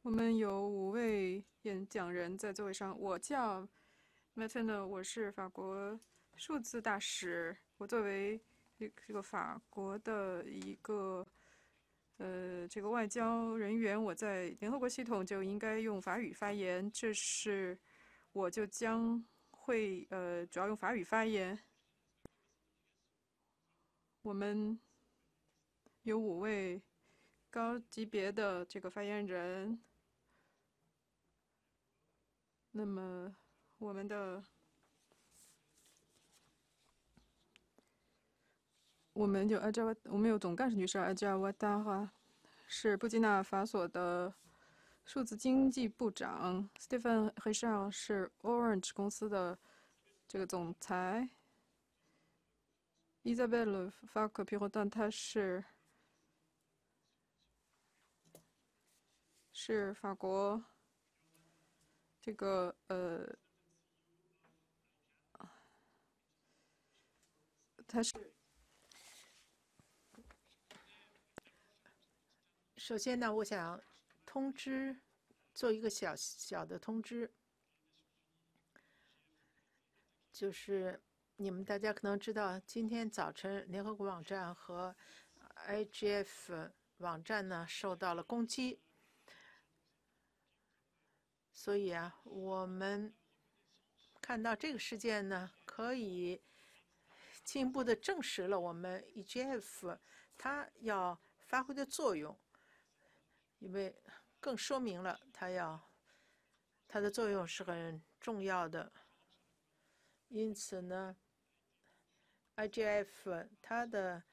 我们有5位演讲人在座位上。我叫 Matteo，我是法国数字大使。我作为这个法国的一个这个外交人员，我在联合国系统就应该用法语发言。我就将会主要用法语发言。我们有5位高级别的这个发言人。那么我们有总干事女士阿加瓦达哈，是布基纳法索的数字经济部长。Stephen Richard 是 Orange 公司的这个总裁。Isabelle Fac-Piroton 她是法国这个她是首先呢，我想做一个小小的通知，就是你们大家可能知道，今天早晨联合国网站和 IGF 网站呢受到了攻击，所以啊，我们看到这个事件呢，可以进一步的证实了我们 IGF 它要发挥的作用。因为更说明了它的作用是很重要的。因此呢 ，IGF 它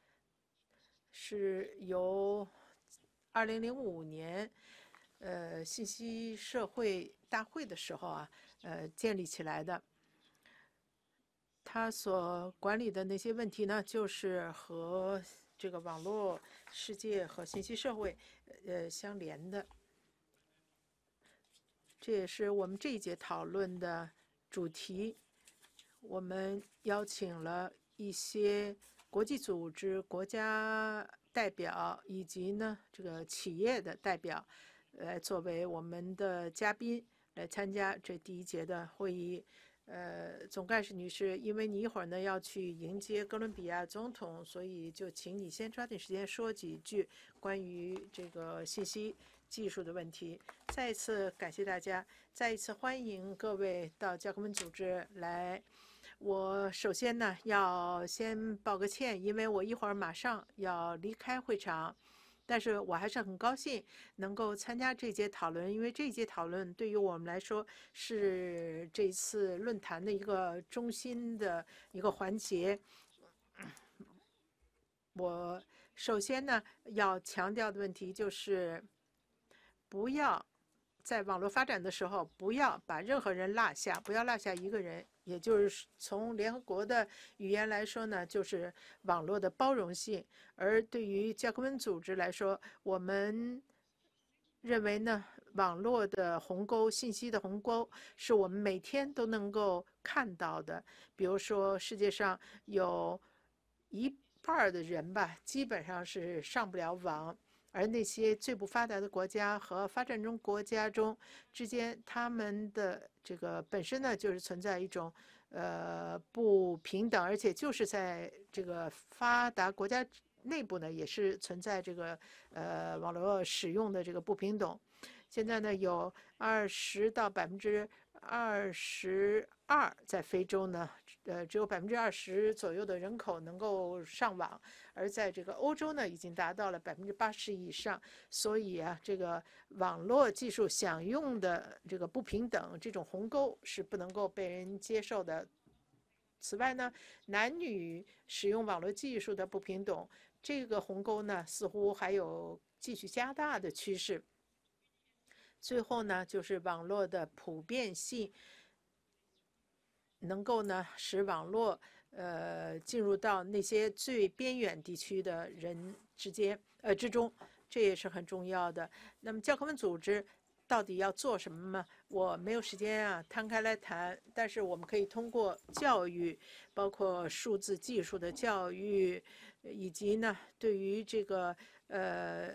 是由2005年信息社会大会的时候建立起来的。它所管理的那些问题呢，就是和这个网络世界和信息社会相连的。这也是我们这一节讨论的主题。我们邀请了一些国际组织、国家代表以及呢这个企业的代表，来作为我们的嘉宾来参加这第一节的会议。总干事女士，因为你一会儿呢要去迎接哥伦比亚总统，所以就请你先抓紧时间说几句关于这个信息技术的问题。再一次感谢大家，再一次欢迎各位到教科文组织来。我首先呢要先道个歉，因为我一会儿马上要离开会场。但是我还是很高兴能够参加这节讨论，因为这节讨论对于我们来说是这次论坛的一个中心的一个环节。我首先呢要强调的问题就是，不要在网络发展的时候，不要把任何人落下，不要落下一个人。也就是从联合国的语言来说呢，就是网络的包容性。而对于教科文组织来说，我们认为呢，网络的鸿沟、信息的鸿沟是我们每天都能够看到的。比如说，世界上有1半的人吧，基本上是上不了网。而那些最不发达的国家和发展中国家之间，他们的这个本身呢，就是存在一种不平等，而且就是在这个发达国家内部呢，也是存在这个网络使用的这个不平等。现在呢，有20%到22%在非洲呢，只有20%左右的人口能够上网，而在这个欧洲呢，已经达到了80%以上。所以啊，这个网络技术享用的这个不平等，这种鸿沟是不能够被人接受的。此外呢，男女使用网络技术的不平等，这个鸿沟呢，似乎还有继续加大的趋势。最后呢，就是网络的普遍性，能够呢使网络进入到那些最边远地区的人之中，这也是很重要的。那么教科文组织到底要做什么呢？我没有时间摊开来谈，但是我们可以通过教育，包括数字技术的教育，以及呢对于这个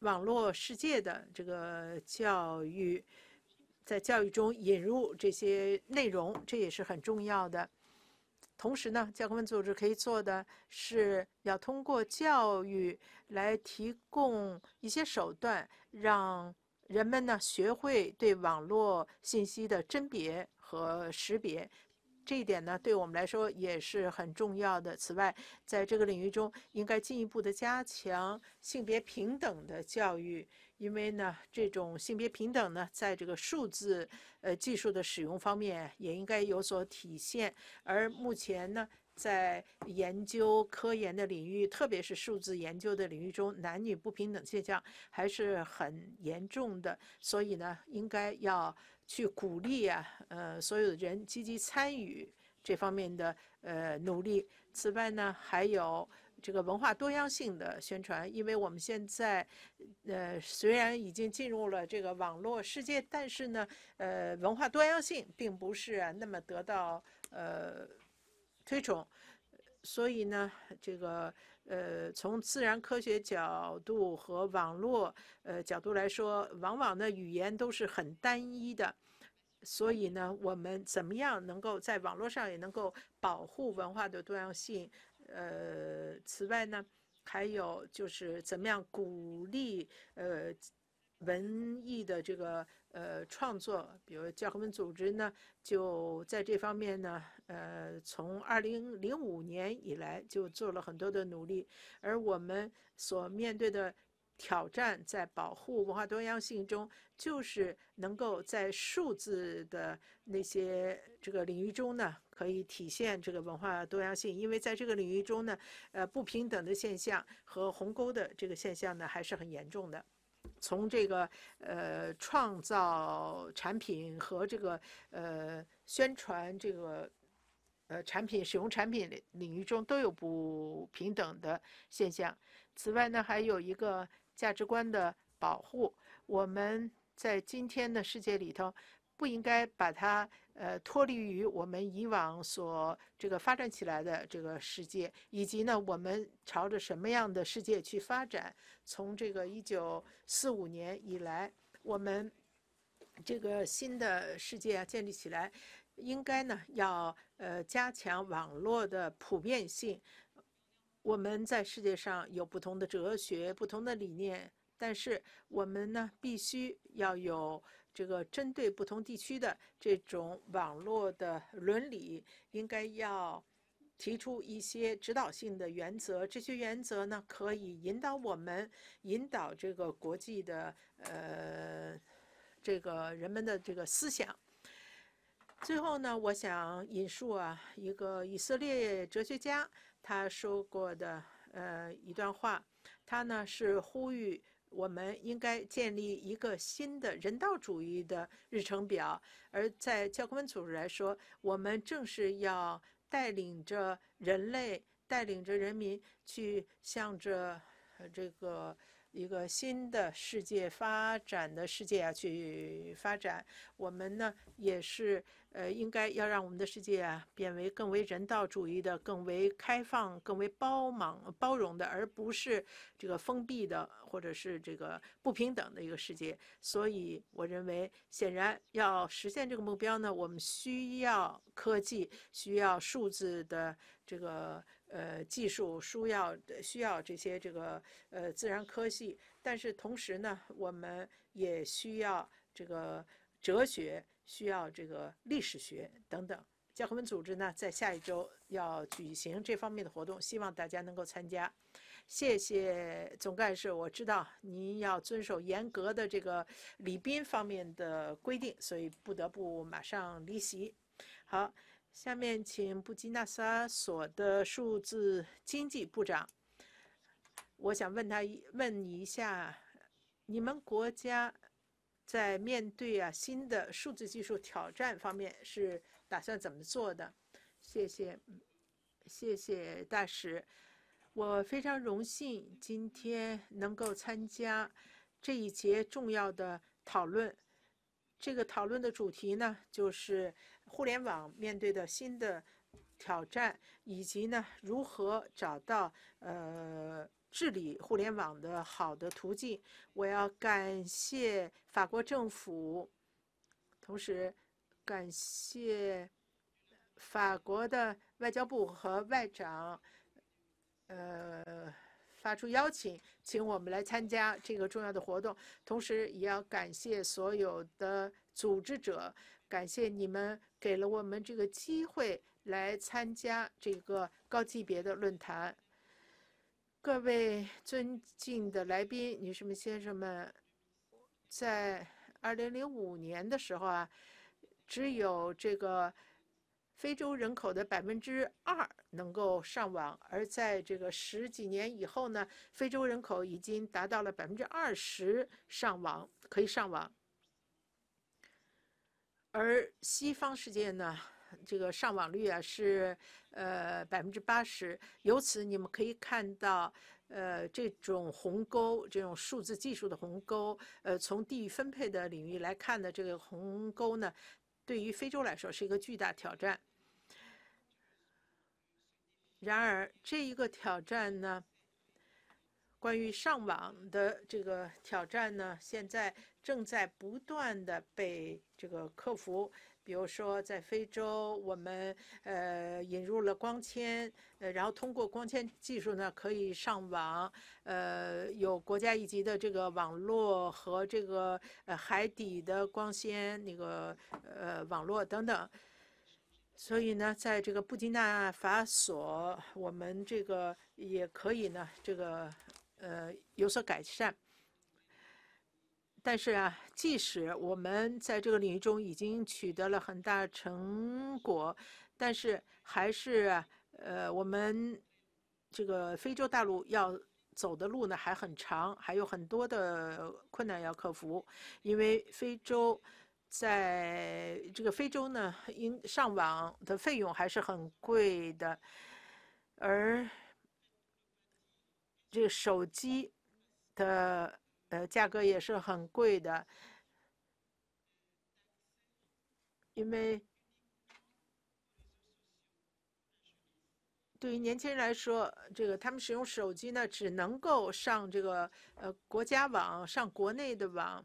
网络世界的这个教育，在教育中引入这些内容，这也是很重要的。同时呢，教科文组织可以做的是要通过教育来提供一些手段，让人们呢学会对网络信息的甄别和识别。这一点呢，对我们来说也是很重要的。此外，在这个领域中，应该进一步的加强性别平等的教育，因为呢，这种性别平等呢，在这个数字技术的使用方面也应该有所体现。而目前呢，在研究科研的领域，特别是数字研究的领域中，男女不平等现象还是很严重的。所以呢，应该要去鼓励所有的人积极参与这方面的努力。此外呢，还有这个文化多样性的宣传，因为我们现在虽然已经进入了这个网络世界，但是呢，文化多样性并不是那么得到推崇。所以呢，这个从自然科学角度和网络角度来说，往往呢语言都是很单一的。所以呢，我们怎么样能够在网络上也能够保护文化的多样性？此外呢，还有就是怎么样鼓励文艺的这个创作，比如教科文组织呢，就在这方面呢，从2005年以来就做了很多的努力，而我们所面对的挑战在保护文化多样性中，就是能够在数字的那些这个领域中呢，可以体现这个文化多样性。因为在这个领域中呢，不平等的现象和鸿沟的这个现象呢，还是很严重的。从这个创造产品和这个宣传这个产品使用产品领域中都有不平等的现象。此外呢，还有一个价值观的保护。我们在今天的世界里头，不应该把它脱离于我们以往所这个发展起来的这个世界，以及呢，我们朝着什么样的世界去发展。从这个1945年以来，我们这个新的世界建立起来，应该呢要加强网络的普遍性。我们在世界上有不同的哲学、不同的理念，但是我们呢必须要有这个针对不同地区的这种网络的伦理，应该要提出一些指导性的原则。这些原则呢可以引导我们，引导这个国际的这个人们的这个思想。最后呢，我想引述一个以色列哲学家他说过的一段话。他呢是呼吁我们应该建立一个新的人道主义的日程表。而在教科文组织来说，我们正是要带领着人类，带领着人民去向着这个一个新的世界发展的世界去发展。我们呢也是应该要让我们的世界变为更为人道主义的、更为开放、更为包容的，而不是这个封闭的或者是这个不平等的一个世界。所以我认为，显然要实现这个目标呢，我们需要科技，需要数字的这个技术，需要这些这个自然科技。但是同时呢，我们也需要这个哲学，需要这个历史学等等。教科文组织呢，在下一周要举行这方面的活动，希望大家能够参加。谢谢总干事，我知道您要遵守严格的这个礼宾方面的规定，所以不得不马上离席。好，下面请布基纳法索的数字经济部长。我想问你一下，你们国家在面对新的数字技术挑战方面是打算怎么做的？谢谢，谢谢大使。我非常荣幸今天能够参加这一节重要的讨论。这个讨论的主题呢，就是互联网面对的新的挑战，以及呢如何找到治理互联网的好的途径。我要感谢法国政府，同时感谢法国的外交部和外长，发出邀请，请我们来参加这个重要的活动。同时，也要感谢所有的组织者，感谢你们给了我们这个机会来参加这个高级别的论坛。各位尊敬的来宾、女士们、先生们，在2005年的时候啊，只有这个非洲人口的2%能够上网，而在这个10几年以后呢，非洲人口已经达到了20%上网，可以上网。而西方世界呢，这个上网率啊是80%。由此你们可以看到，这种鸿沟，这种数字技术的鸿沟，从地域分配的领域来看呢，这个鸿沟呢，对于非洲来说是一个巨大挑战。然而，这一个挑战呢，关于上网的这个挑战呢，现在正在不断的被这个克服。比如说，在非洲，我们引入了光纤，然后通过光纤技术呢，可以上网，有国家一级的这个网络和这个海底的光纤那个网络等等。所以呢，在这个布基纳法索，我们这个也可以呢，这个有所改善。但是啊，即使我们在这个领域中已经取得了很大成果，但是还是我们这个非洲大陆要走的路呢还很长，还有很多的困难要克服，因为在这个非洲呢，上网的费用还是很贵的，而这个手机的价格也是很贵的，因为对于年轻人来说，这个他们使用手机呢，只能够上这个国家网，上国内的网。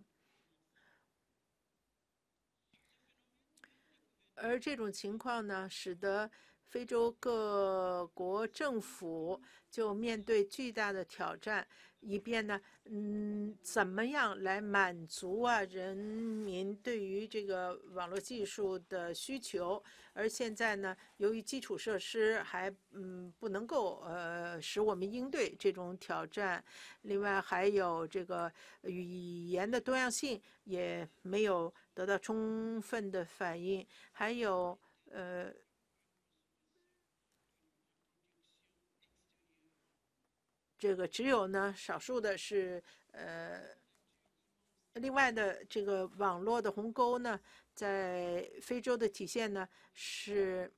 而这种情况呢，使得非洲各国政府就面对巨大的挑战，以便呢，怎么样来满足人民对于这个网络技术的需求？而现在呢，由于基础设施还不能够使我们应对这种挑战，另外还有这个语言的多样性也没有得到充分的反映，还有这个只有呢少数的是另外的这个网络的鸿沟呢，在非洲的体现呢是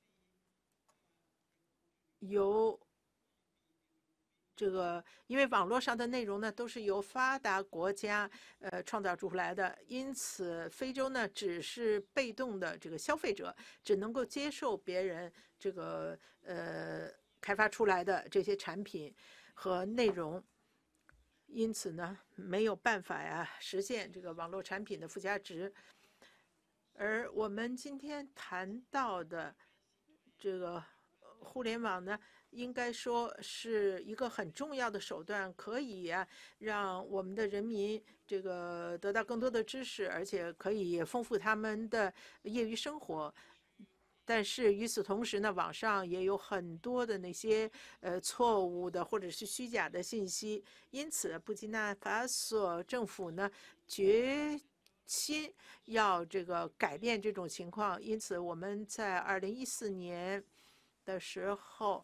由这个，因为网络上的内容呢都是由发达国家创造出来的，因此非洲呢只是被动的这个消费者，只能够接受别人这个开发出来的这些产品和内容，因此呢没有办法实现这个网络产品的附加值。而我们今天谈到的这个互联网呢，应该说是一个很重要的手段，可以让我们的人民这个得到更多的知识，而且可以丰富他们的业余生活。但是与此同时呢，网上也有很多的那些错误的或者是虚假的信息，因此布基纳法索政府呢决心要这个改变这种情况。因此我们在2014年的时候，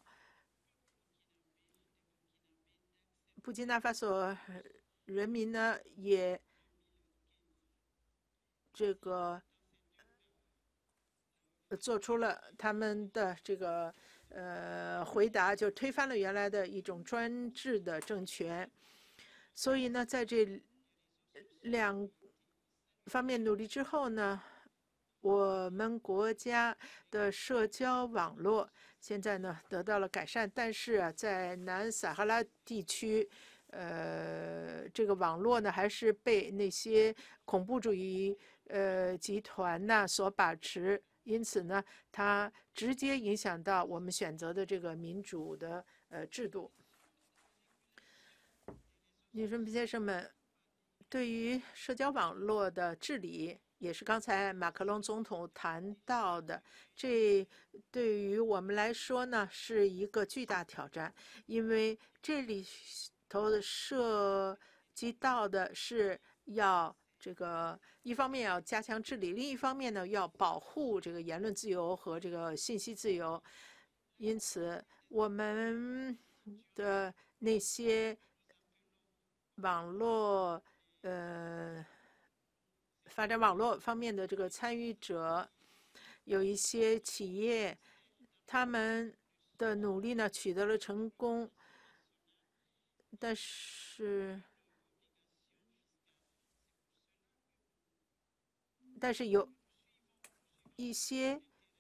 布基纳法索人民呢也这个做出了他们的这个回答，就推翻了原来的一种专制的政权。所以呢，在这2方面努力之后呢， 我们国家的社交网络现在呢得到了改善，但是啊，在南撒哈拉地区，这个网络呢还是被那些恐怖主义集团呐所把持，因此呢，它直接影响到我们选择的这个民主的制度。女生先生们，对于社交网络的治理，也是刚才马克龙总统谈到的，这对于我们来说呢是一个巨大挑战，因为这里头的涉及到的是要这个一方面要加强治理，另一方面呢要保护这个言论自由和这个信息自由。因此，我们的那些网络发展网络方面的这个参与者，有一些企业，他们的努力呢取得了成功，但是有一些。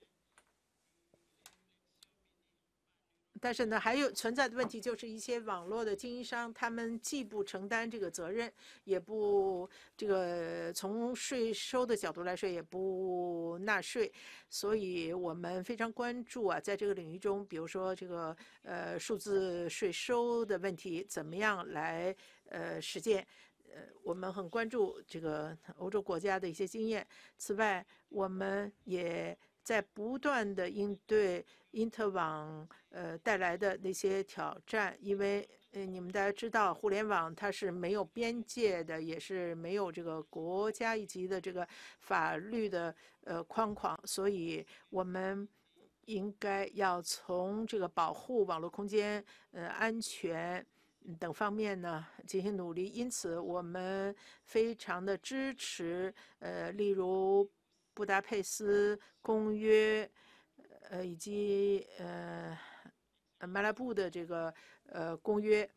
但是呢，还有存在的问题就是一些网络的经营商，他们既不承担这个责任，也不这个从税收的角度来说也不纳税，所以我们非常关注啊，在这个领域中，比如说这个数字税收的问题怎么样来实践。我们很关注这个欧洲国家的一些经验。此外，我们也在不断的应对因特网带来的那些挑战，因为你们大家知道，互联网它是没有边界的，也是没有这个国家一级的这个法律的框框，所以我们应该要从这个保护网络空间安全等方面呢进行努力。因此，我们非常的支持例如布达佩斯公约，以及马拉布的这个公约。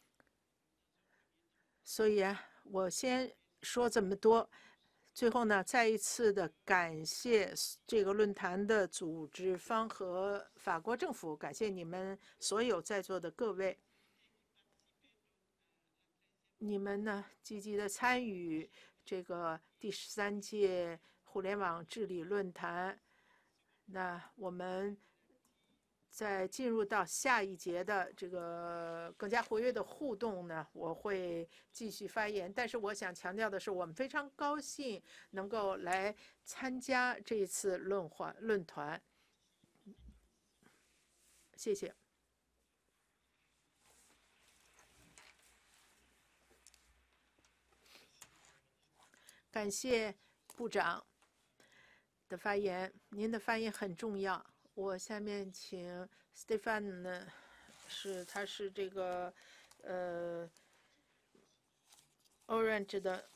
所以啊，我先说这么多。最后呢，再一次的感谢这个论坛的组织方和法国政府，感谢你们所有在座的各位。你们呢积极的参与这个第13届互联网治理论坛。那我们在进入到下一节的这个更加活跃的互动呢，我会继续发言。但是我想强调的是，我们非常高兴能够来参加这一次论坛。谢谢。感谢部长的发言，您的发言很重要。我下面请 Stefan 呢，他是这个Orange 的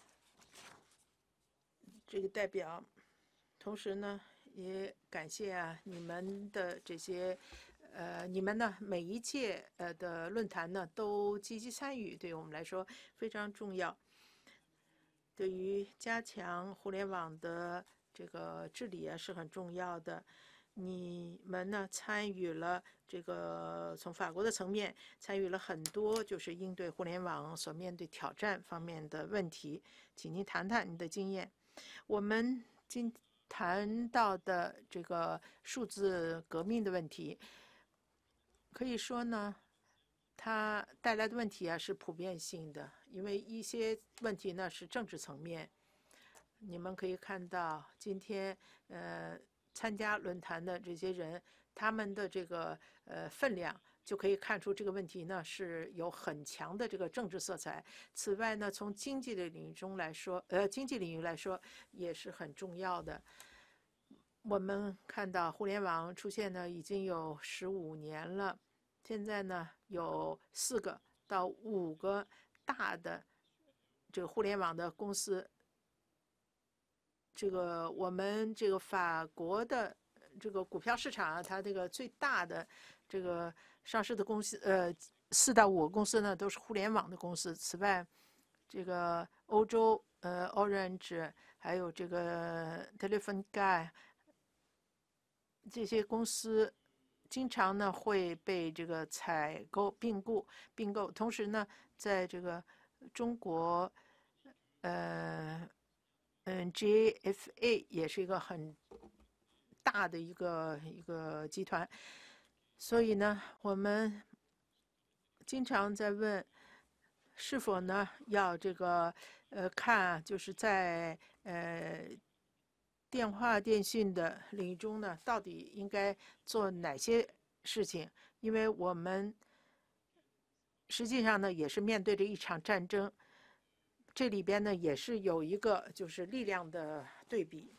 这个代表，同时呢也感谢啊你们的这些你们呢每一届的论坛呢都积极参与，对我们来说非常重要。对于加强互联网的这个治理啊是很重要的。你们呢参与了这个从法国的层面参与了很多，就是应对互联网所面对挑战方面的问题，请您谈谈您的经验。我们今谈到的这个数字革命的问题，可以说呢，它带来的问题啊是普遍性的，因为一些问题呢是政治层面。你们可以看到今天参加论坛的这些人，他们的这个分量，就可以看出这个问题呢是有很强的这个政治色彩。此外呢，从经济的领域中来说，经济领域来说也是很重要的。我们看到互联网出现呢已经有15年了，现在呢有4个到5个大的这个互联网的公司。这个我们这个法国的这个股票市场啊，它这个最大的这个上市的公司，4到5个公司呢都是互联网的公司。此外，这个欧洲 Orange，还有这个 Telefonica 这些公司，经常呢会被这个采购并购。同时呢，在这个中国，GFA 也是一个很大的一个集团，所以呢，我们经常在问，是否呢要这个看，就是在电话电信的领域中呢，到底应该做哪些事情？因为我们实际上呢也是面对着一场战争，这里边呢也是有一个就是力量的对比。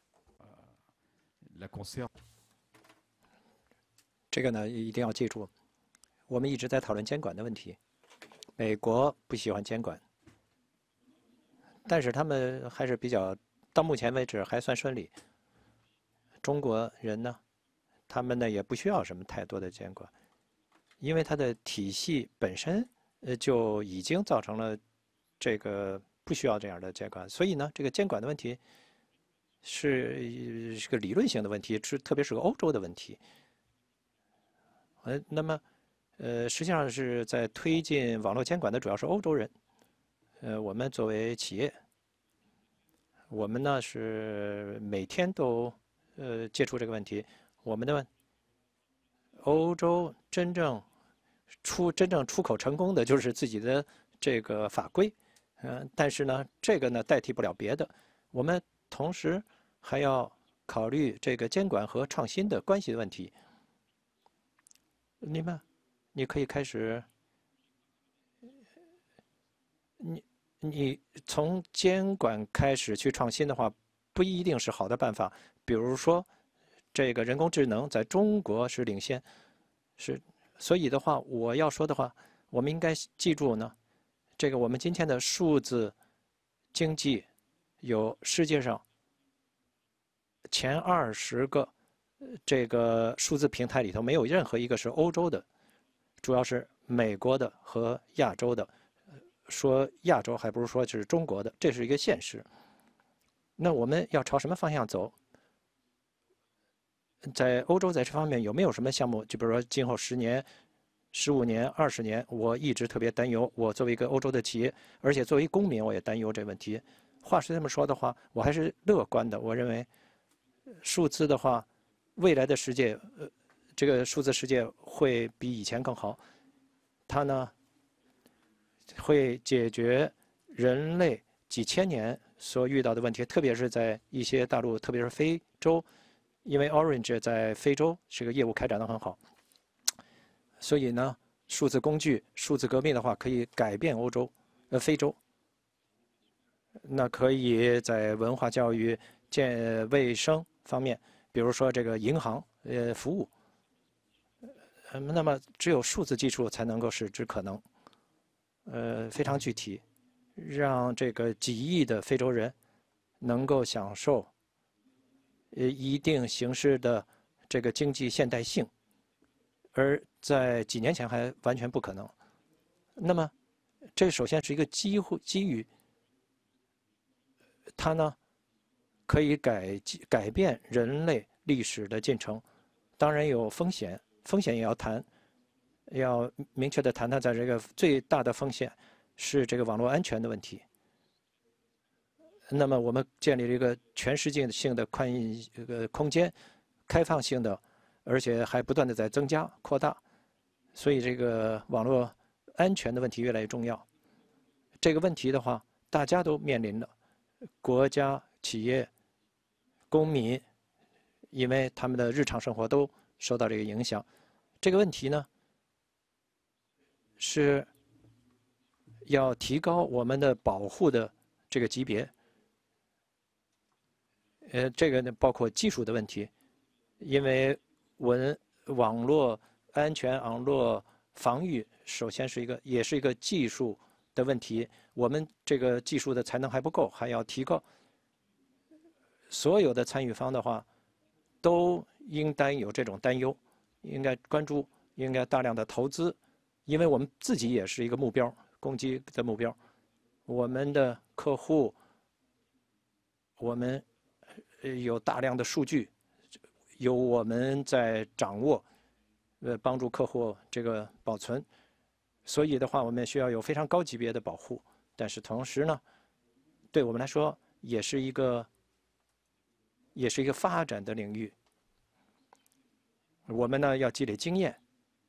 这个呢一定要记住，我们一直在讨论监管的问题。美国不喜欢监管，但是他们还是比较，到目前为止还算顺利。中国人呢，他们呢也不需要什么太多的监管，因为它的体系本身就已经造成了这个不需要这样的监管，所以呢，这个监管的问题是个理论性的问题，特别是个欧洲的问题。那么，实际上是在推进网络监管的主要是欧洲人。我们作为企业，我们呢是每天都接触这个问题。我们的欧洲真正出口成功的就是自己的这个法规，但是呢，这个呢代替不了别的。我们同时还要考虑这个监管和创新的关系的问题。你可以开始，你从监管开始去创新的话，不一定是好的办法。比如说，这个人工智能在中国是领先，所以的话，我要说的话，我们应该记住呢，这个我们今天的数字经济有世界上前20个这个数字平台里头没有任何一个是欧洲的，主要是美国的和亚洲的。说亚洲还不如说是中国的，这是一个现实。那我们要朝什么方向走？在欧洲在这方面有没有什么项目？就比如说今后10年、15年、20年，我一直特别担忧。我作为一个欧洲的企业，而且作为公民，我也担忧这问题。话是这么说的话，我还是乐观的。我认为，数字的话，未来的世界，这个数字世界会比以前更好。它呢，会解决人类几千年所遇到的问题，特别是在一些大陆，特别是非洲，因为 Orange 在非洲这个业务开展得很好，所以呢，数字工具、数字革命的话，可以改变非洲。那可以在文化教育、卫生方面，比如说这个银行服务，那么只有数字技术才能够使之可能。非常具体，让这个几亿的非洲人能够享受一定形式的这个经济现代性，而在几年前还完全不可能。那么，这首先是一个机遇，它呢可以改变人类历史的进程，当然有风险，风险也要谈。要明确的谈谈，在这个最大的风险是这个网络安全的问题。那么我们建立了一个全世界性的空间，开放性的，而且还不断的在增加扩大，所以这个网络安全的问题越来越重要。这个问题的话，大家都面临了，国家、企业、公民，因为他们的日常生活都受到这个影响。这个问题呢，是要提高我们的保护的这个级别。这个呢包括技术的问题，因为网络安全、网络防御，首先也是一个技术的问题。我们这个技术的才能还不够，还要提高。所有的参与方的话，都应当有这种担忧，应该关注，应该大量的投资。因为我们自己也是一个目标，攻击的目标。我们的客户、 我们有大量的数据，有我们在掌握，帮助客户这个保存。所以的话，我们需要有非常高级别的保护，但是同时呢，对我们来说也是一个发展的领域。我们呢要积累经验，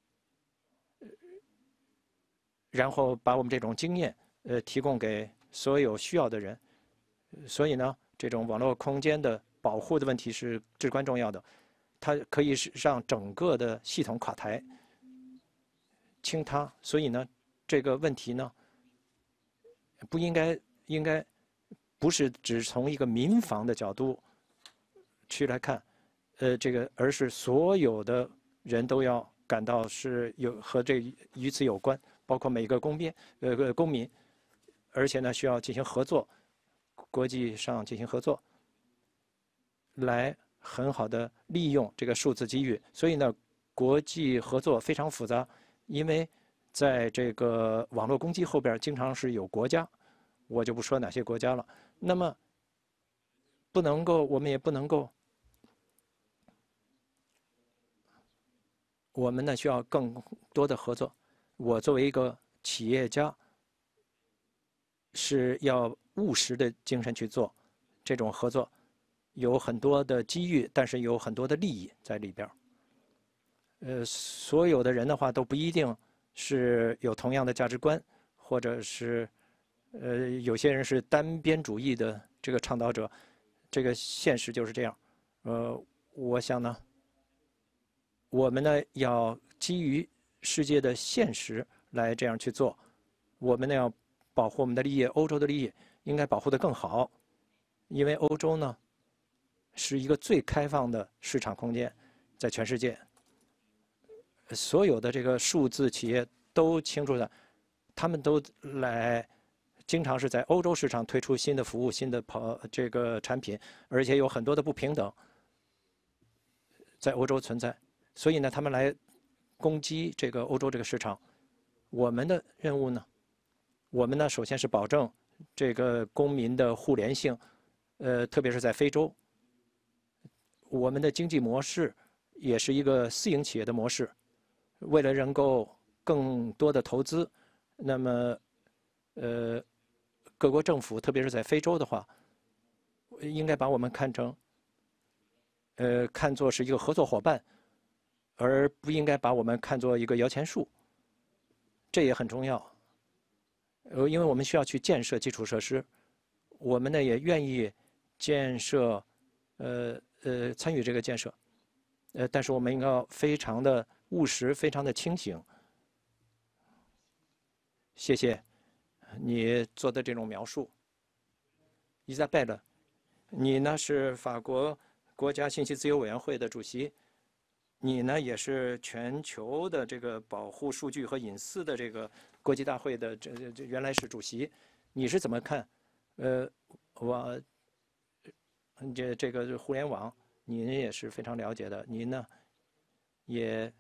然后把我们这种经验提供给所有需要的人。所以呢，这种网络空间的保护的问题是至关重要的，它可以使让整个的系统垮台、倾塌。所以呢，这个问题呢，应该不是只从一个民防的角度去来看，而是所有的人都要感到是和与此有关，包括每个公民，而且呢需要进行合作，国际上进行合作，来很好的利用这个数字机遇。所以呢，国际合作非常复杂，因为在这个网络攻击后边经常是有国家，我就不说哪些国家了。那么我们也不能够，我们呢需要更多的合作。我作为一个企业家，是要务实的精神去做这种合作，有很多的机遇，但是有很多的利益在里边。所有的人的话都不一定是有同样的价值观，或者是有些人是单边主义的这个倡导者，这个现实就是这样。我想呢，我们呢要基于世界的现实来这样去做。我们呢要保护我们的利益，欧洲的利益应该保护得更好，因为欧洲呢是一个最开放的市场空间，在全世界，所有的这个数字企业都清楚的，他们都经常是在欧洲市场推出新的服务、新的这个产品，而且有很多的不平等在欧洲存在。所以呢，他们来攻击这个欧洲这个市场。我们的任务呢，首先是保证这个公民的互联性，特别是在非洲。我们的经济模式也是一个私营企业的模式，为了能够更多的投资，那么各国政府，特别是在非洲的话，应该把我们看作是一个合作伙伴，而不应该把我们看作一个摇钱树，这也很重要。因为我们需要去建设基础设施，我们呢也愿意建设，参与这个建设，但是我们应该非常的务实，非常的清醒。谢谢你做的这种描述，伊莎贝勒，你呢是法国国家信息自由委员会的主席，你呢也是全球的这个保护数据和隐私的这个国际大会的原来是主席，你是怎么看？这个互联网，您也是非常了解的，您呢也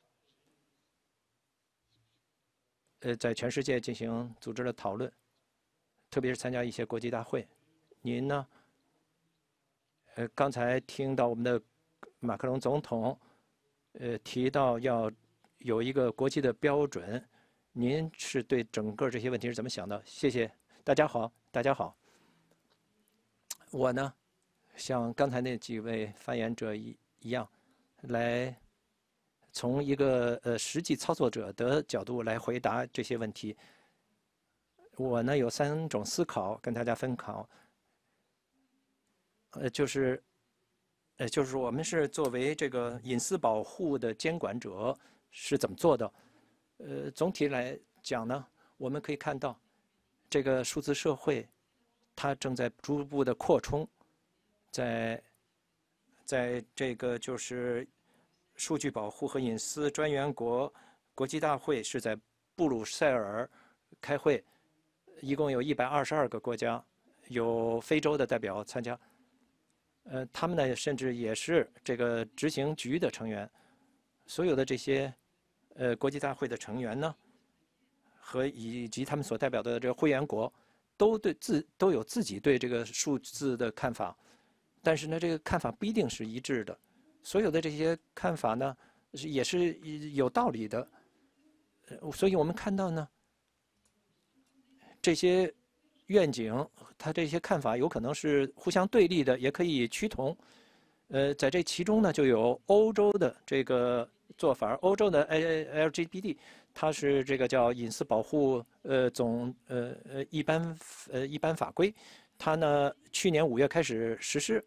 在全世界进行组织了讨论，特别是参加一些国际大会。您呢，刚才听到我们的马克龙总统，提到要有一个国际的标准，您是对整个这些问题是怎么想的？谢谢，大家好，大家好。我呢，像刚才那几位发言者一样，来从一个实际操作者的角度来回答这些问题。我呢有3种思考跟大家分享，就是我们是作为这个隐私保护的监管者是怎么做的？总体来讲呢，我们可以看到，这个数字社会它正在逐步的扩充，在这个就是数据保护和隐私专员国国际大会是在布鲁塞尔开会，一共有122个国家，有非洲的代表参加。他们呢，甚至也是这个执行局的成员。所有的这些国际大会的成员呢，以及他们所代表的这个会员国， 都有自己对这个数字的看法，但是呢，这个看法不一定是一致的。所有的这些看法呢，也是有道理的。所以我们看到呢，这些愿景，它这些看法有可能是互相对立的，也可以趋同。在这其中呢，就有欧洲的这个做法，欧洲的 LGBT， 它是这个叫隐私保护一般法规，它呢去年5月开始实施。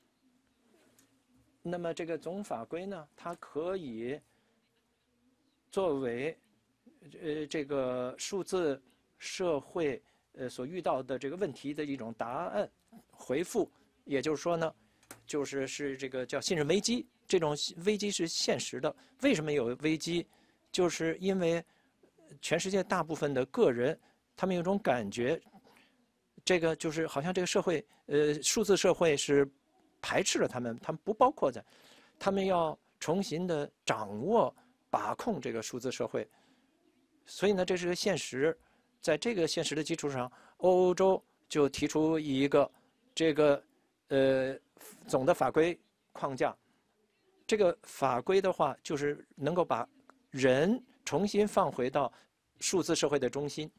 那么这个总法规呢，它可以作为这个数字社会所遇到的这个问题的一种答案回复。也就是说呢，是这个叫信任危机，这种危机是现实的。为什么有危机？就是因为全世界大部分的个人，他们有一种感觉，这个就是好像这个社会，数字社会是排斥了他们不包括在，他们要重新的掌握、把控这个数字社会。所以呢，这是个现实。在这个现实的基础上，欧洲就提出一个这个总的法规框架。这个法规的话，就是能够把人重新放回到数字社会的中心，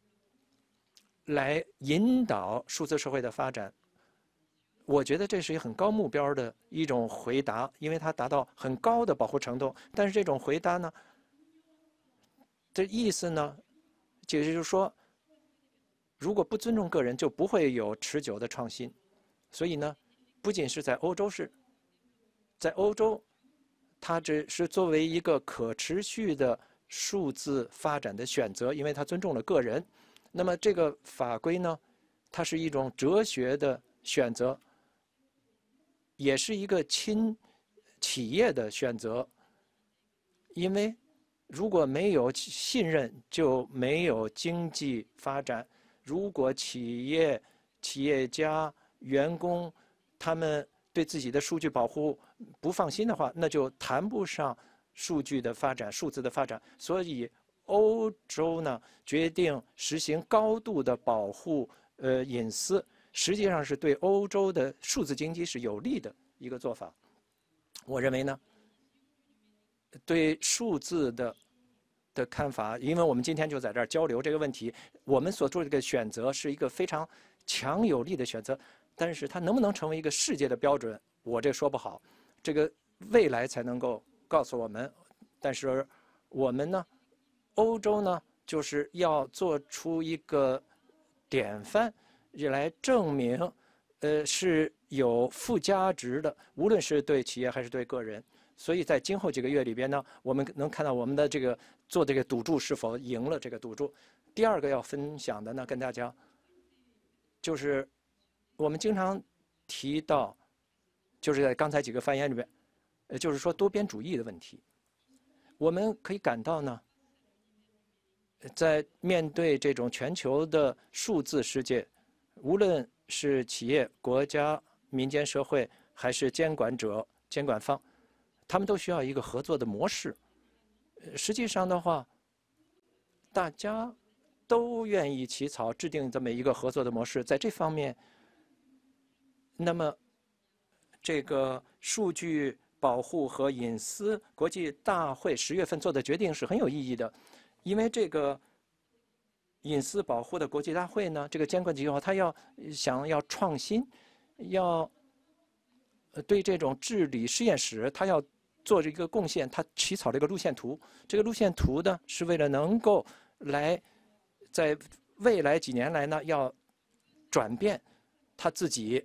来引导数字社会的发展。我觉得这是一个很高目标的一种回答，因为它达到很高的保护程度。但是这种回答呢，这意思呢，就是说，如果不尊重个人，就不会有持久的创新。所以呢，不仅是在欧洲在欧洲，它只是作为一个可持续的数字发展的选择，因为它尊重了个人。那么这个法规呢，它是一种哲学的选择，也是一个亲企业的选择。因为如果没有信任，就没有经济发展。如果企业家、员工他们对自己的数据保护不放心的话，那就谈不上数据的发展、数字的发展。所以欧洲呢决定实行高度的保护隐私，实际上是对欧洲的数字经济是有利的一个做法。我认为呢，对数字的看法，因为我们今天就在这儿交流这个问题，我们所做的这个选择是一个非常强有力的选择，但是它能不能成为一个世界的标准，我这说不好，这个未来才能够告诉我们。但是我们呢，欧洲呢，就是要做出一个典范，来证明，是有附加值的，无论是对企业还是对个人。所以在今后几个月里边呢，我们能看到我们的这个做这个赌注是否赢了这个赌注。第二个要分享的呢，跟大家就是我们经常提到，就是在刚才几个发言里边，就是说多边主义的问题。我们可以感到呢，在面对这种全球的数字世界，无论是企业、国家、民间社会，还是监管者、监管方，他们都需要一个合作的模式。实际上的话，大家都愿意起草制定这么一个合作的模式。在这方面，那么这个数据保护和隐私国际大会10月份做的决定是很有意义的，因为这个隐私保护的国际大会呢，这个监管机构它想要创新，要对这种治理实验室，它要做这个贡献，它起草了一个路线图。这个路线图呢，是为了能够来在未来几年来呢，要转变它自己，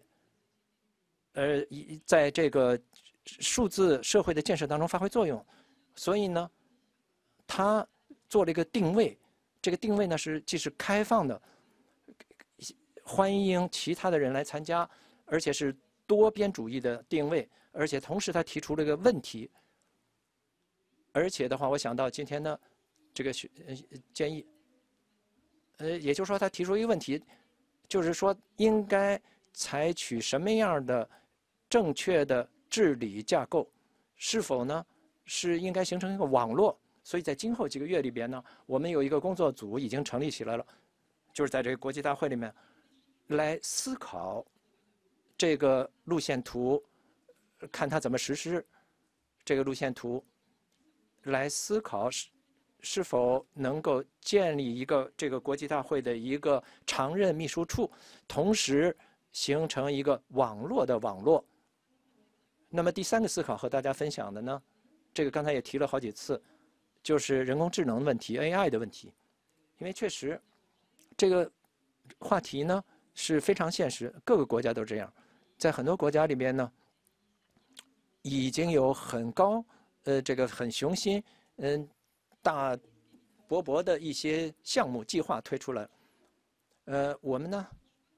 在这个数字社会的建设当中发挥作用。所以呢，它做了一个定位，这个定位呢既是开放的，欢迎其他的人来参加，而且是多边主义的定位。而且同时他提出了一个问题，而且的话，我想到今天呢，这个建议，也就是说他提出一个问题，就是说应该采取什么样的正确的治理架构，是否呢是应该形成一个网络？所以在今后几个月里边呢，我们有一个工作组已经成立起来了， 就是在这个国际大会里面来思考这个路线图，看它怎么实施这个路线图，来思考是否能够建立一个这个国际大会的一个常任秘书处，同时形成一个网络的网络。那么第三个思考和大家分享的呢，这个刚才也提了好几次，就是人工智能问题 AI 的问题。因为确实这个话题呢是非常现实，各个国家都这样。在很多国家里边呢，已经有很高这个很雄心大勃勃的一些项目计划推出来。我们呢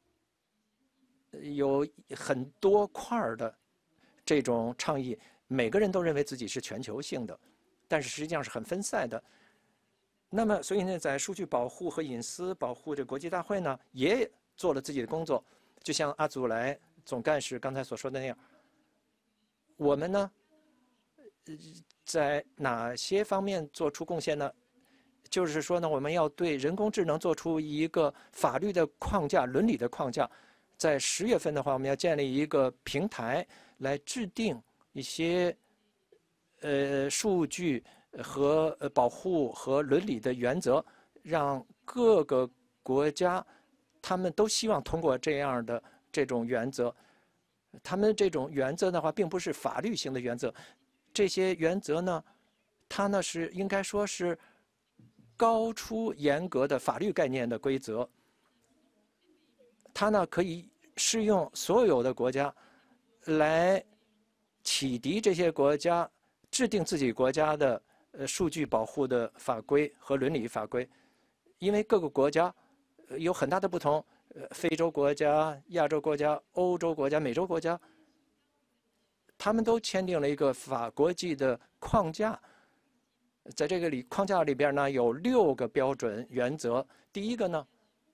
有很多块儿的这种倡议，每个人都认为自己是全球性的，但是实际上是很分散的。那么，所以呢，在数据保护和隐私保护这国际大会呢，也做了自己的工作。就像阿祖莱总干事刚才所说的那样，我们呢，在哪些方面做出贡献呢？就是说呢，我们要对人工智能做出一个法律的框架、伦理的框架。在10月份的话，我们要建立一个平台来制定一些数据和保护和伦理的原则，让各个国家他们都希望通过这样的这种原则。他们这种原则的话，并不是法律性的原则，这些原则呢，它呢是应该说是高出严格的法律概念的规则。它呢可以适用所有的国家，来启迪这些国家制定自己国家的数据保护的法规和伦理法规。因为各个国家有很大的不同，非洲国家、亚洲国家、欧洲国家、美洲国家，他们都签订了一个国际的框架。在这个框架里边呢，有6个标准原则。第一个呢，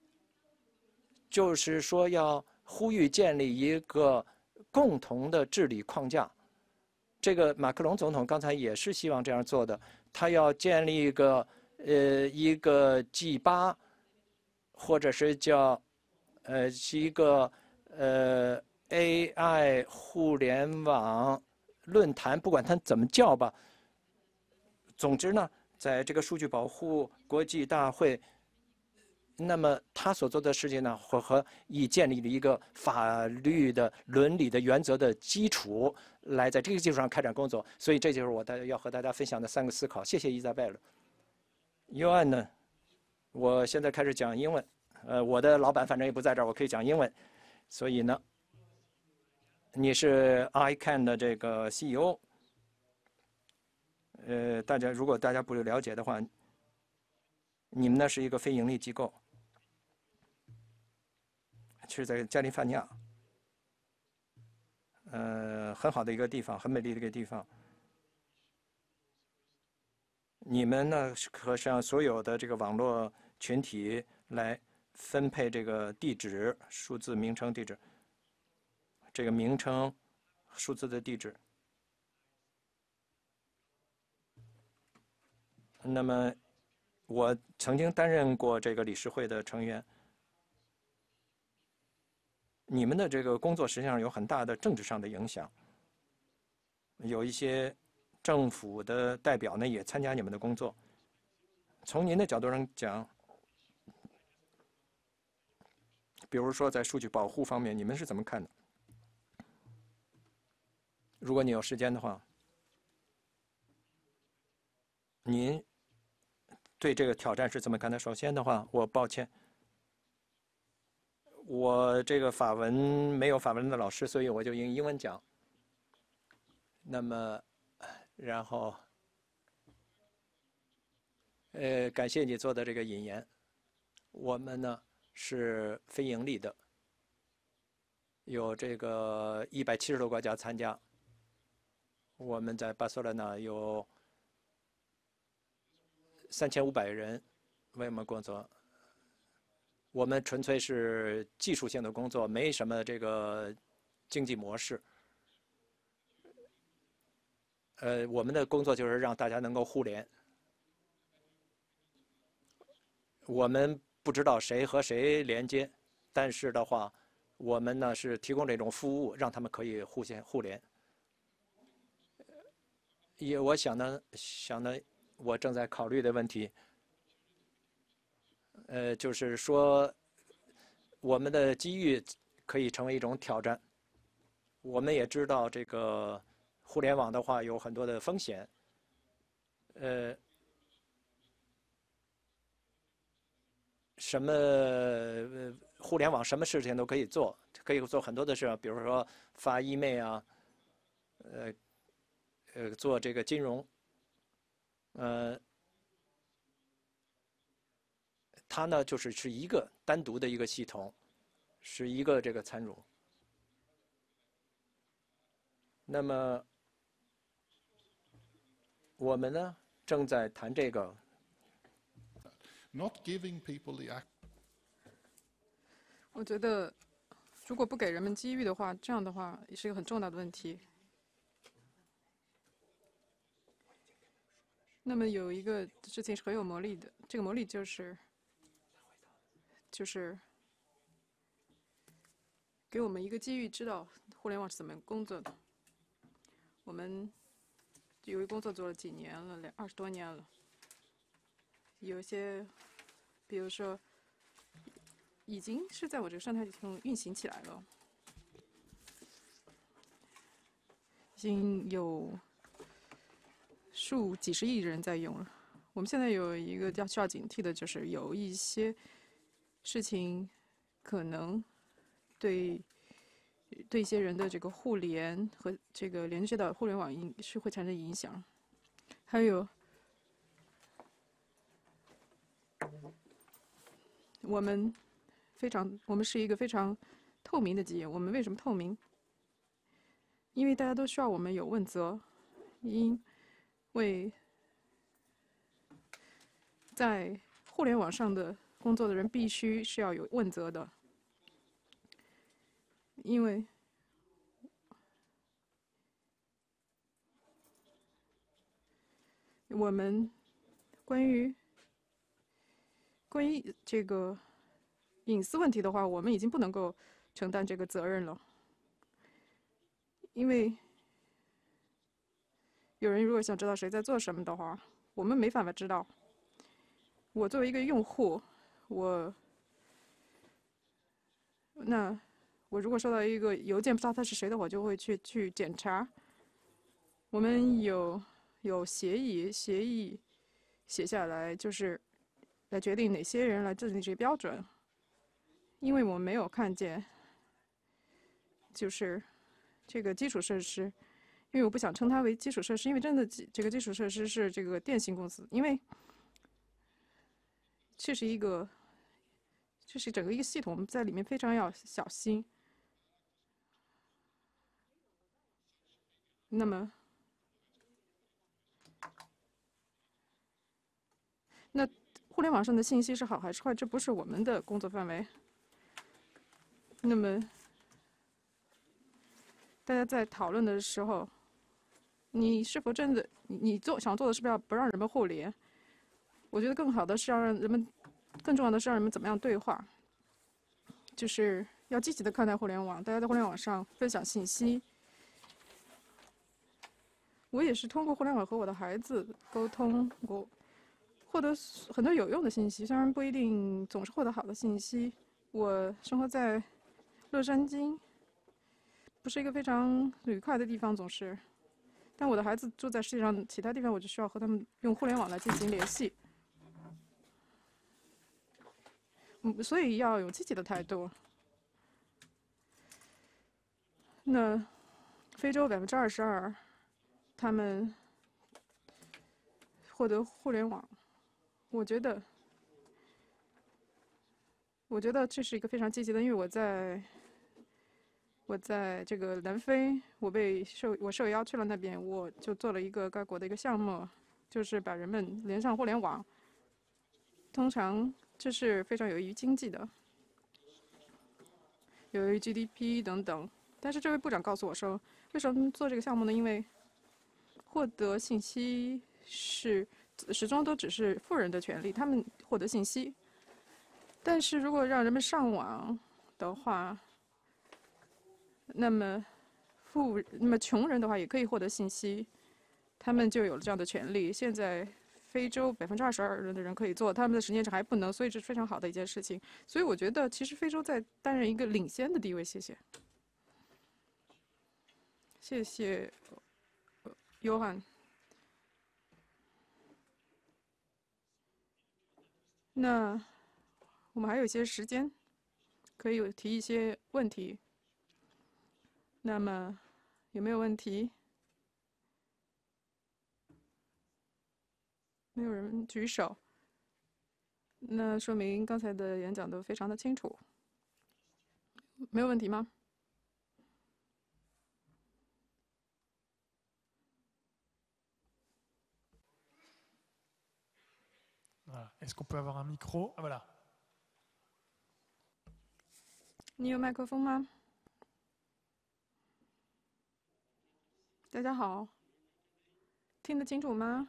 就是说要呼吁建立一个共同的治理框架。这个马克龙总统刚才也是希望这样做的，他要建立一个G8，或者是叫一个AI 互联网论坛，不管它怎么叫吧。总之呢，在这个数据保护国际大会，那么他所做的事情呢，和以建立了一个法律的伦理的原则的基础，来在这个基础上开展工作。所以这就是我要和大家分享的3个思考。谢谢伊莎贝尔。Yuan呢，我现在开始讲英文。我的老板反正也不在这儿，我可以讲英文。所以呢，你是 ICANN 的这个 CEO。如果大家不了解的话，你们呢是一个非盈利机构，是在加利福尼亚，很好的一个地方，很美丽的一个地方。你们呢和上所有的这个网络群体来分配这个地址、数字名称地址，这个名称、数字的地址。那么，我曾经担任过这个理事会的成员。你们的这个工作实际上有很大的政治上的影响，有一些政府的代表呢也参加你们的工作。从您的角度上讲，比如说在数据保护方面，你们是怎么看的？如果你有时间的话，您对这个挑战是怎么看的？首先的话，我抱歉，我这个法文没有法文的老师，所以我就用英文讲。那么，然后，感谢你做的这个引言。我们呢是非盈利的，有这个170多个国家参加。我们在巴塞罗那有3500人为我们工作。我们纯粹是技术性的工作，没什么这个经济模式。我们的工作就是让大家能够互联。我们不知道谁和谁连接，但是的话，我们呢是提供这种服务，让他们可以互联。我想呢，我正在考虑的问题，就是说，我们的机遇可以成为一种挑战。我们也知道这个互联网的话有很多的风险，互联网什么事情都可以做，可以做很多的事，比如说发 email 啊，做这个金融，它呢是一个单独的一个系统，是一个这个参数。那么我们呢正在谈这个。 Not giving people the 我觉得，如果不给人们机遇的话，这样的话也是一个很重大的问题。那么有一个事情是很有魔力的，这个魔力就是给我们一个机遇，知道互联网是怎么工作的。我们由于工作做了几年了，20多年了，有些，比如说，已经是在我这个生态系统运行起来了，已经有几十亿人在用了。我们现在有一个需要警惕的，就是有一些事情可能对一些人的这个互联和这个连接到互联网是会产生影响。还有，我们是一个非常透明的企业。我们为什么透明？因为大家都需要我们有问责，因为在互联网上的工作的人必须是要有问责的，因为我们关于这个隐私问题的话，我们已经不能够承担这个责任了，因为有人如果想知道谁在做什么的话，我们没办法知道。我作为一个用户，我如果收到一个邮件，不知道他是谁的，我就会去检查。我们有协议写下来，就是来决定哪些人来制定这个标准。因为我们没有看见，就是这个基础设施，因为我不想称它为基础设施，因为真的这个基础设施是这个电信公司，因为这是整个一个系统，我们在里面非常要小心。那么，互联网上的信息是好还是坏，这不是我们的工作范围。那么，大家在讨论的时候，你是否真的想做的是不是要不让人们互联？我觉得更重要的是要让人们怎么样对话，就是要积极的看待互联网，大家在互联网上分享信息。我也是通过互联网和我的孩子沟通，我获得很多有用的信息，虽然不一定总是获得好的信息。我生活在洛杉矶，不是一个非常愉快的地方，总是。但我的孩子住在世界上其他地方，我就需要和他们用互联网来进行联系。所以要有积极的态度。那非洲22%，他们获得互联网，我觉得这是一个非常积极的，因为我在这个南非，我受邀去了那边，我就做了一个该国的一个项目，就是把人们连上互联网。通常这是非常有益于经济的，有益于 GDP 等等。但是这位部长告诉我说，为什么做这个项目呢？因为获得信息始终都只是富人的权利，他们获得信息。 但是如果让人们上网的话，那么穷人的话也可以获得信息，他们就有了这样的权利。现在非洲22%的人可以做，他们的实验室还不能，所以这是非常好的一件事情。所以我觉得，其实非洲在担任一个领先的地位。谢谢，谢谢，约翰。那我们还有一些时间，可以提一些问题。那么有没有问题？没有人举手，那说明刚才的演讲都非常的清楚。没有问题吗？ Voilà. Est-ce qu'on peut avoir un micro? Ah voilà. 你有麦克风吗？大家好，听得清楚吗？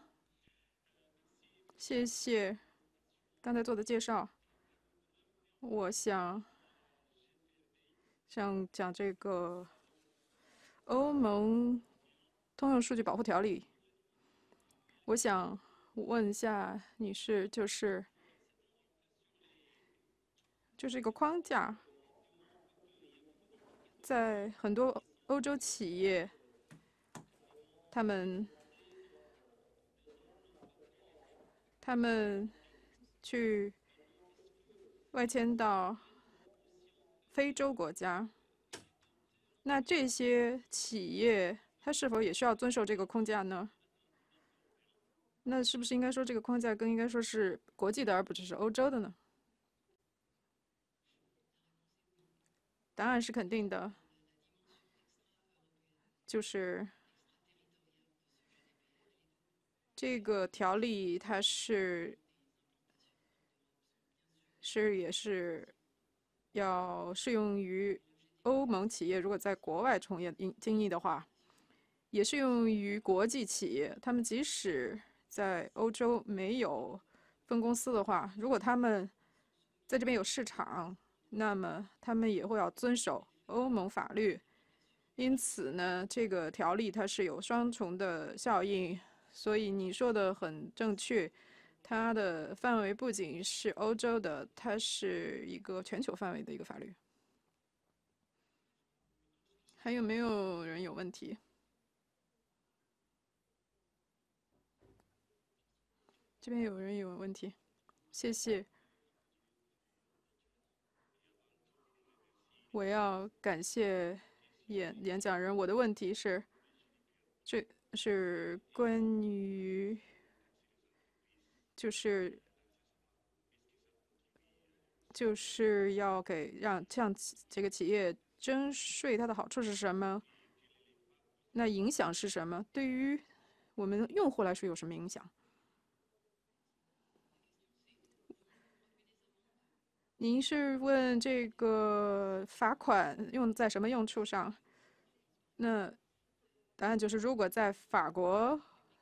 谢谢刚才做的介绍。我想讲这个欧盟通用数据保护条例。我想问一下女士，就是一个框架，在很多欧洲企业，他们去外迁到非洲国家，那这些企业它是否也需要遵守这个框架呢？那是不是应该说这个框架更应该说是国际的，而不只是欧洲的呢？答案是肯定的，就是这个条例它也是要适用于欧盟企业，如果在国外从业经历的话，也适用于国际企业。他们即使在欧洲没有分公司的话，如果他们在这边有市场，那么他们也会要遵守欧盟法律。因此呢，这个条例它是有双重的效应，所以你说的很正确，它的范围不仅是欧洲的，它是一个全球范围的一个法律。还有没有人有问题？这边有人有问题，谢谢。我要感谢演讲人。我的问题是，这是关于要让这个企业征税，它的好处是什么？那影响是什么？对于我们用户来说有什么影响？您是问这个罚款用在什么用处上？那答案就是，如果在法国，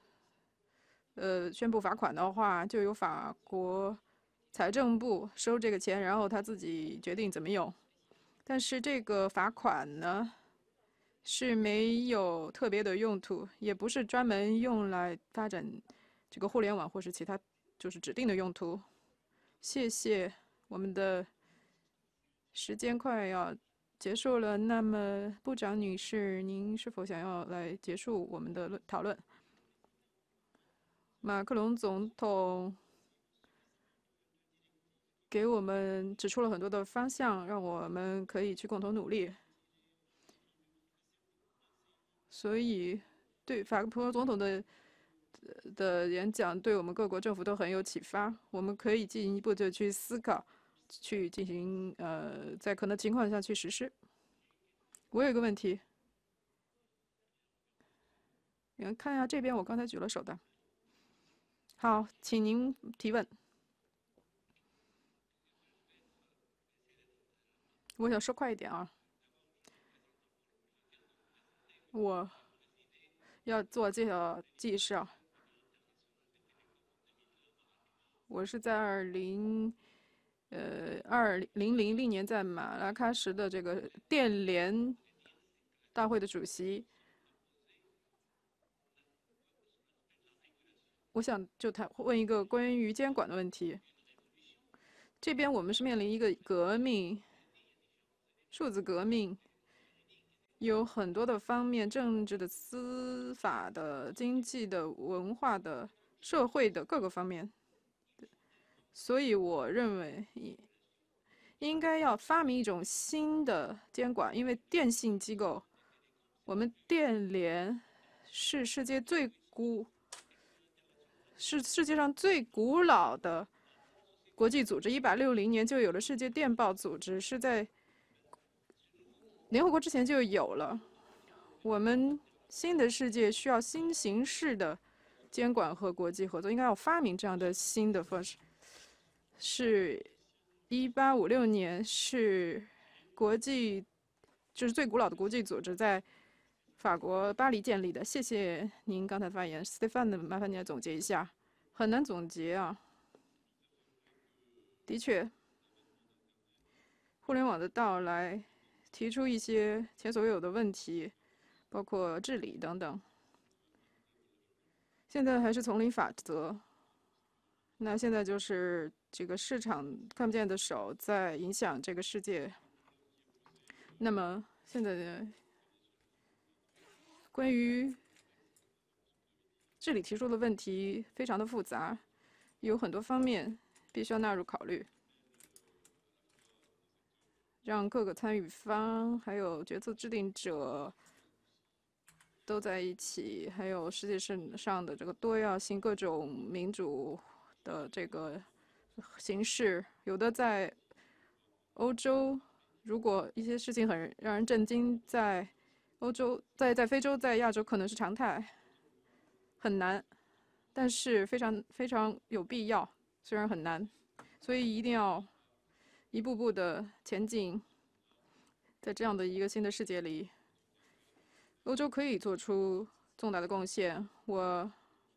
宣布罚款的话，就由法国财政部收这个钱，然后他自己决定怎么用。但是这个罚款呢，是没有特别的用途，也不是专门用来发展这个互联网或是其他就是指定的用途。谢谢，我们的时间快要结束了。那么，部长女士，您是否想要来结束我们的讨论？马克龙总统给我们指出了很多的方向，让我们可以去共同努力。所以，对法国总统的演讲对我们各国政府都很有启发。我们可以进一步的去思考，去进行在可能情况下去实施。我有一个问题，你们看一下这边，我刚才举了手的。好，请您提问。我想说快一点啊。我要做介绍。我是在2018 2000历年在马拉喀什的这个电联大会的主席。我想就问一个关于监管的问题。这边我们是面临一个革命，数字革命，有很多的方面，政治的、司法的、经济的、文化的、社会的各个方面。所以我认为应该要发明一种新的监管，因为电信机构，我们电联是世界上最古老的国际组织，160年就有了世界电报组织，是在联合国之前就有了。我们新的世界需要新形式的监管和国际合作，应该要发明这样的新的方式。是1856年，是就是最古老的国际组织，在法国巴黎建立的。谢谢您刚才的发言，Stefan，麻烦你来总结一下。很难总结啊。的确，互联网的到来提出一些前所未有的问题，包括治理等等。现在还是丛林法则。那现在就是这个市场看不见的手在影响这个世界。那么现在的关于治理提出的问题非常的复杂，有很多方面必须要纳入考虑，让各个参与方还有决策制定者都在一起，还有世界上的这个多样性、各种民主的这个形式，有的在欧洲，如果一些事情很让人震惊，在欧洲、在非洲、在亚洲可能是常态，很难，但是非常有必要，虽然很难，所以一定要一步步的前进，在这样的一个新的世界里，欧洲可以做出重大的贡献。我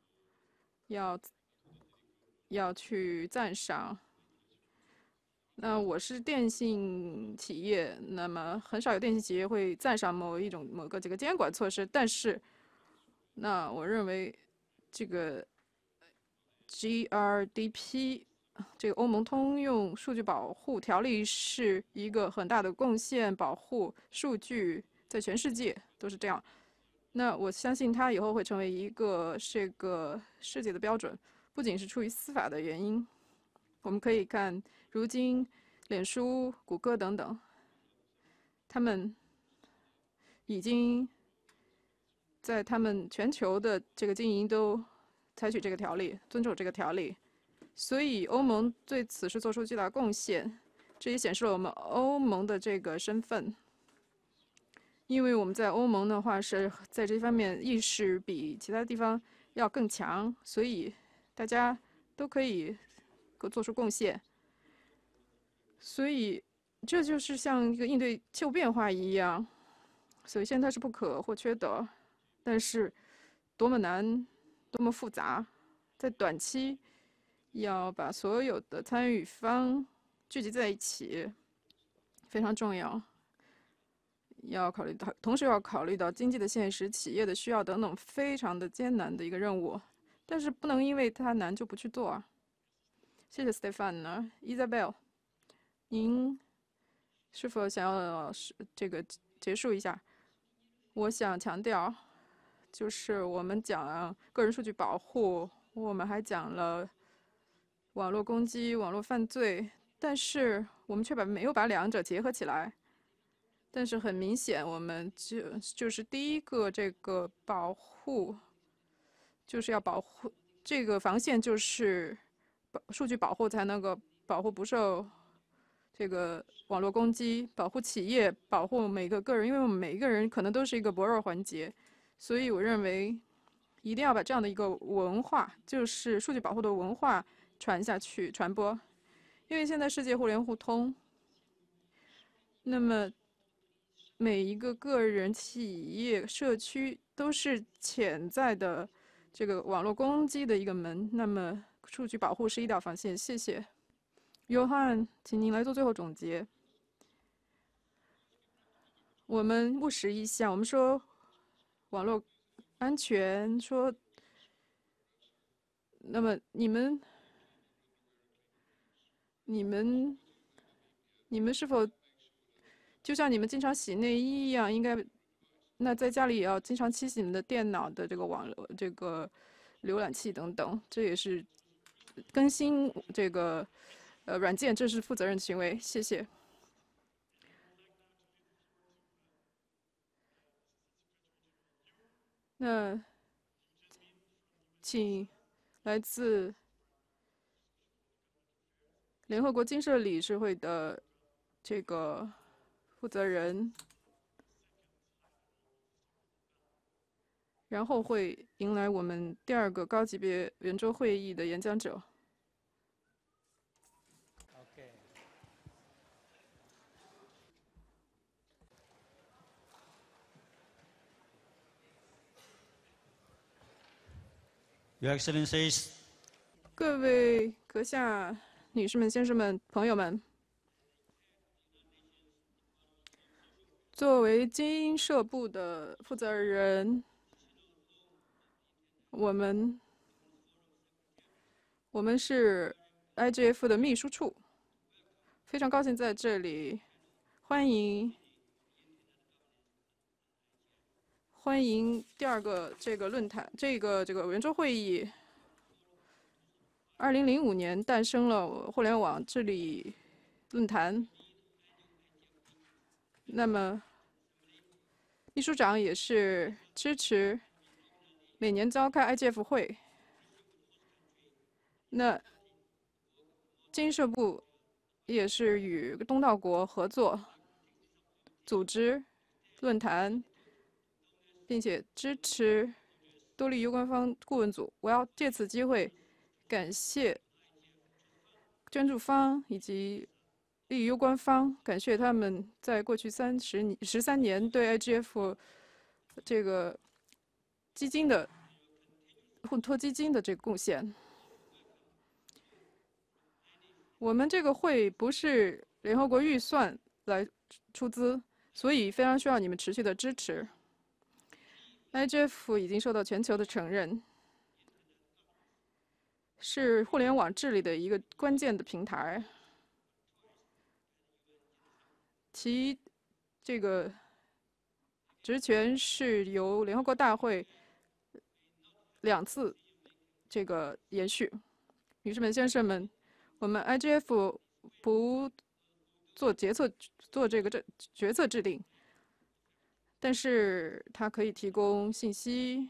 要去赞赏。那我是电信企业，那么很少有电信企业会赞赏某个这个监管措施，但是，那我认为这个 GRDP 这个欧盟通用数据保护条例是一个很大的贡献，保护数据在全世界都是这样。那我相信它以后会成为一个这个世界的标准，不仅是出于司法的原因。我们可以看，如今脸书、谷歌等等，他们已经在他们全球的这个经营都采取这个条例，遵守这个条例。所以欧盟对此是做出巨大贡献，这也显示了我们欧盟的这个身份。因为我们在欧盟的话是在这方面意识比其他地方要更强，所以大家都可以做出贡献。所以这就是像一个应对气候变化一样，首先它是不可或缺的，但是多么难，多么复杂，在短期要把所有的参与方聚集在一起，非常重要。要考虑到，同时要考虑到经济的现实、企业的需要等等，非常的艰难的一个任务。但是不能因为它难就不去做啊！谢谢 Stefan。Isabel， 您是否想要这个结束一下？我想强调，就是我们讲个人数据保护，我们还讲了网络攻击、网络犯罪，但是我们却没有把两者结合起来。但是很明显，我们就是第一个这个保护，就是要保护这个防线，就是数据保护才能够保护不受这个网络攻击，保护企业，保护每个个人，因为我们每一个人可能都是一个薄弱环节，所以我认为一定要把这样的一个文化，就是数据保护的文化传下去、传播，因为现在世界互联互通，那么每一个个人、企业、社区都是潜在的这个网络攻击的一个门。那么，数据保护是一道防线。谢谢。 约翰，请您来做最后总结。我们务实一下，我们说网络安全，说，那么你们是否就像你们经常洗内衣一样，应该那在家里也要经常清洗你们的电脑的这个网络这个浏览器等等，这也是更新这个软件，这是负责任的行为。谢谢。那请来自联合国经社理事会的这个负责人，然后会迎来我们第2个高级别圆桌会议的演讲者。 Your Excellencies, 各位阁下、女士们、先生们、朋友们，作为经社部的负责人，我们是 IGF 的秘书处，非常高兴在这里欢迎第2个这个论坛，这个圆桌会议。2005年诞生了互联网治理论坛。那么，秘书长也是支持每年召开 IGF 会。那经社部也是与东道国合作组织论坛，并且支持多利攸关方顾问组。我要借此机会感谢捐助方以及利益攸关方，感谢他们在过去13年对 IGF 这个基金的互托基金的这个贡献。我们这个会不是联合国预算来出资，所以非常需要你们持续的支持。IGF 已经受到全球的承认，是互联网治理的一个关键的平台，其这个职权是由联合国大会2次这个延续。女士们、先生们，我们 IGF 不做决策制定，但是它可以提供信息，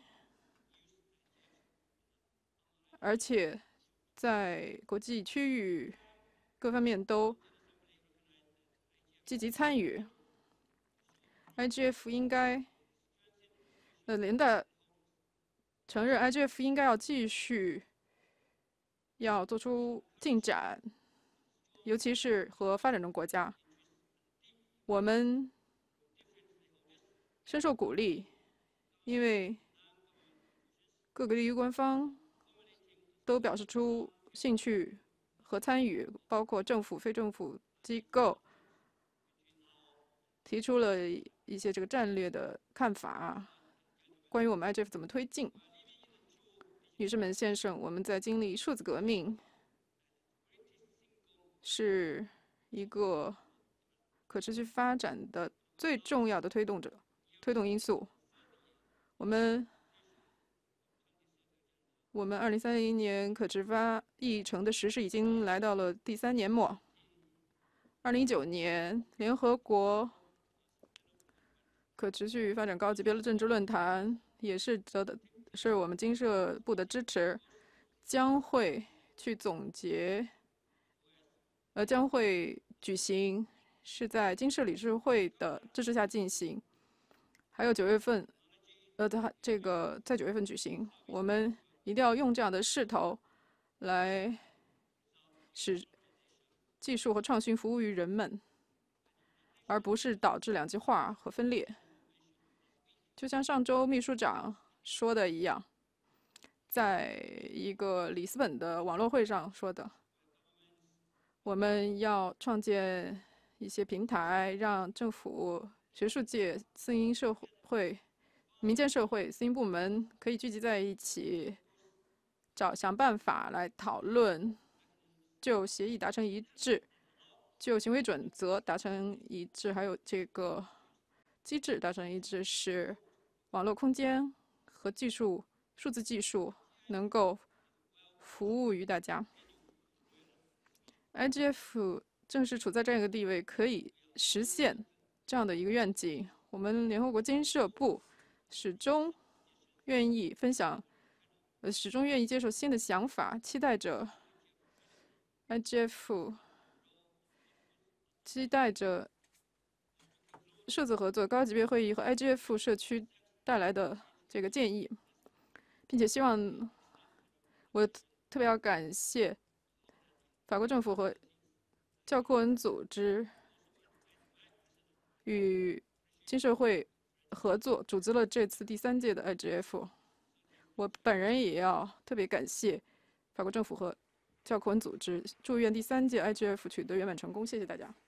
而且在国际区域各方面都积极参与。IGF 应该，联大承认 IGF 应该要继续要做出进展，尤其是和发展中国家，我们深受鼓励，因为各个利益官方都表示出兴趣和参与，包括政府、非政府机构，提出了一些这个战略的看法，关于我们 IGF 怎么推进。女士们、先生，我们在经历数字革命，是一个可持续发展的最重要的推动因素。我们2030年可持发议程的实施已经来到了第3年末。2019年，联合国可持续发展高级别的政治论坛也是是我们经社部的支持，将会去总结，将会举行，是在经社理事会的支持下进行，还有9月份，它这个在9月份举行。我们一定要用这样的势头来使技术和创新服务于人们，而不是导致两极化和分裂。就像上周秘书长说的一样，在一个里斯本的网络会上说的， 我们要创建一些平台，让政府、学术界、私营社会、民间社会、私营部门可以聚集在一起，想办法来讨论，就协议达成一致，就行为准则达成一致，还有这个机制达成一致，使网络空间和数字技术能够服务于大家。IGF 正是处在这样一个地位，可以实现这样的一个愿景。我们联合国经社部始终愿意分享，始终愿意接受新的想法，期待着 IGF， 期待着数字合作高级别会议和 IGF 社区带来的这个建议，并且希望我特别要感谢法国政府和教科文组织与经社会合作，组织了这次第3届的 IGF。我本人也要特别感谢法国政府和教科文组织，祝愿第3届 IGF 取得圆满成功。谢谢大家。